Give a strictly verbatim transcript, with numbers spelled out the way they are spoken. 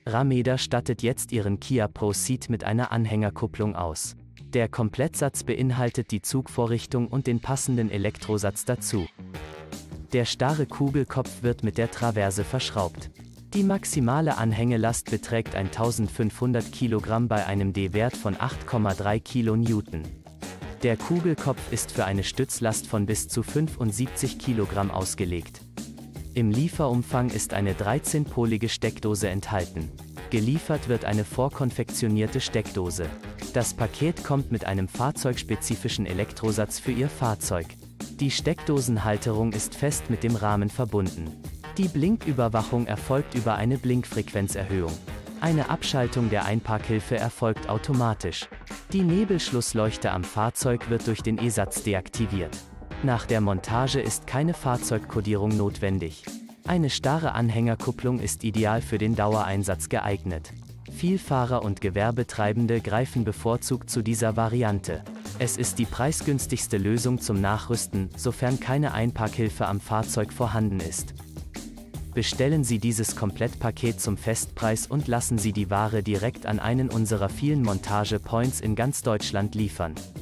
Rameda stattet jetzt ihren Kia Proceed mit einer Anhängerkupplung aus. Der Komplettsatz beinhaltet die Zugvorrichtung und den passenden Elektrosatz dazu. Der starre Kugelkopf wird mit der Traverse verschraubt. Die maximale Anhängelast beträgt eintausendfünfhundert Kilogramm bei einem D-Wert von acht Komma drei Kilonewton. Der Kugelkopf ist für eine Stützlast von bis zu fünfundsiebzig Kilogramm ausgelegt. Im Lieferumfang ist eine dreizehnpolige Steckdose enthalten. Geliefert wird eine vorkonfektionierte Steckdose. Das Paket kommt mit einem fahrzeugspezifischen Elektrosatz für Ihr Fahrzeug. Die Steckdosenhalterung ist fest mit dem Rahmen verbunden. Die Blinküberwachung erfolgt über eine Blinkfrequenzerhöhung. Eine Abschaltung der Einparkhilfe erfolgt automatisch. Die Nebelschlussleuchte am Fahrzeug wird durch den E-Satz deaktiviert. Nach der Montage ist keine Fahrzeugkodierung notwendig. Eine starre Anhängerkupplung ist ideal für den Dauereinsatz geeignet. Vielfahrer und Gewerbetreibende greifen bevorzugt zu dieser Variante. Es ist die preisgünstigste Lösung zum Nachrüsten, sofern keine Einparkhilfe am Fahrzeug vorhanden ist. Bestellen Sie dieses Komplettpaket zum Festpreis und lassen Sie die Ware direkt an einen unserer vielen Montage-Points in ganz Deutschland liefern.